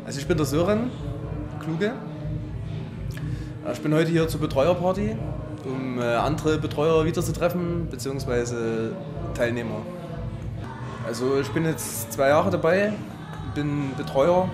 Also ich bin der Sören Kluge. Ich bin heute hier zur Betreuerparty, um andere Betreuer wiederzutreffen bzw. Teilnehmer. Also ich bin jetzt 2 Jahre dabei, bin Betreuer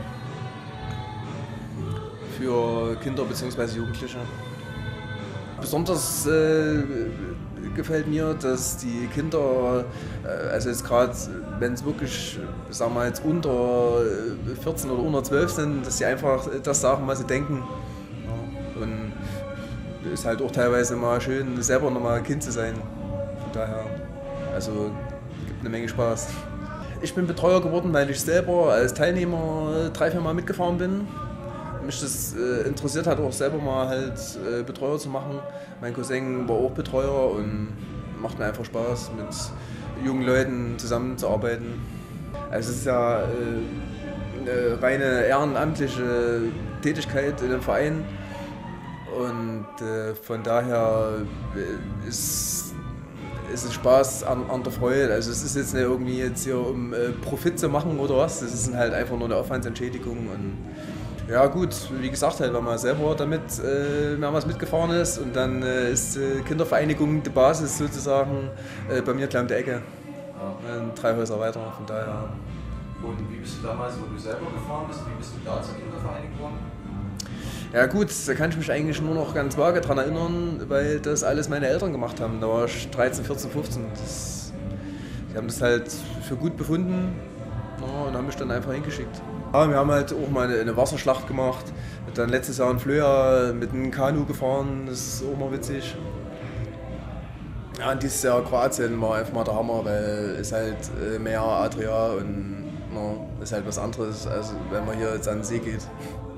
für Kinder bzw. Jugendliche. Besonders gefällt mir, dass die Kinder, also jetzt gerade, wenn es wirklich, sagen wir jetzt unter 14 oder unter 12 sind, dass sie einfach das sagen, was sie denken. Ja. Und es ist halt auch teilweise mal schön, selber nochmal Kind zu sein. Von daher, also gibt eine Menge Spaß. Ich bin Betreuer geworden, weil ich selber als Teilnehmer 3-4 Mal mitgefahren bin. Mich das interessiert hat, auch selber mal halt Betreuer zu machen. Mein Cousin war auch Betreuer und macht mir einfach Spaß, mit jungen Leuten zusammenzuarbeiten. Also es ist ja eine reine ehrenamtliche Tätigkeit in dem Verein und von daher ist es Spaß an der Freude. Also es ist jetzt nicht irgendwie jetzt hier um Profit zu machen oder was, das ist halt einfach nur eine Aufwandsentschädigung. Und ja gut, wie gesagt, halt, weil man selber damit mehrmals mitgefahren ist und dann ist Kindervereinigung die Basis sozusagen bei mir gleich um die Ecke. Ja. 3 Häuser weiter, von daher. Und wie bist du damals, wo du selber gefahren bist, wie bist du da zur Kindervereinigung? Ja gut, da kann ich mich eigentlich nur noch ganz vage daran erinnern, weil das alles meine Eltern gemacht haben. Da war ich 13, 14, 15. Die haben das halt für gut befunden, ja, und haben mich dann einfach hingeschickt. Ja, wir haben halt auch mal eine Wasserschlacht gemacht, dann letztes Jahr in Flöa mit einem Kanu gefahren, das ist auch mal witzig. Ja, und dieses Jahr Kroatien war einfach mal der Hammer, weil es halt Meer, Adria und ja, ist halt was anderes, als wenn man hier jetzt an den See geht.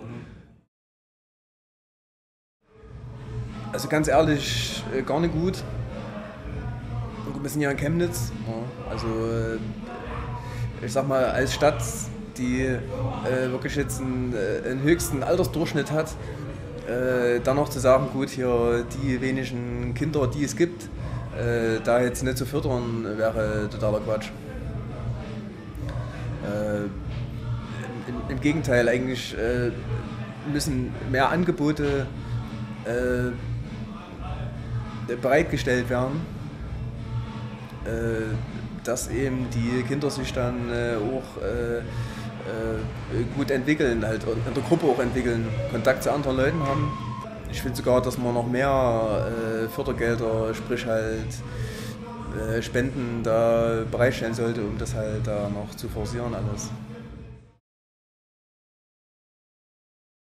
Also ganz ehrlich, gar nicht gut. Wir sind ja in Chemnitz, ja, also ich sag mal als Stadt, die wirklich jetzt einen höchsten Altersdurchschnitt hat, dann noch zu sagen, gut, hier die wenigen Kinder, die es gibt, da jetzt nicht zu fördern, wäre totaler Quatsch. Im Gegenteil, eigentlich müssen mehr Angebote bereitgestellt werden, dass eben die Kinder sich dann auch gut entwickeln, halt in der Gruppe auch entwickeln, Kontakt zu anderen Leuten haben. Ich finde sogar, dass man noch mehr Fördergelder, sprich halt Spenden da bereitstellen sollte, um das halt da noch zu forcieren alles.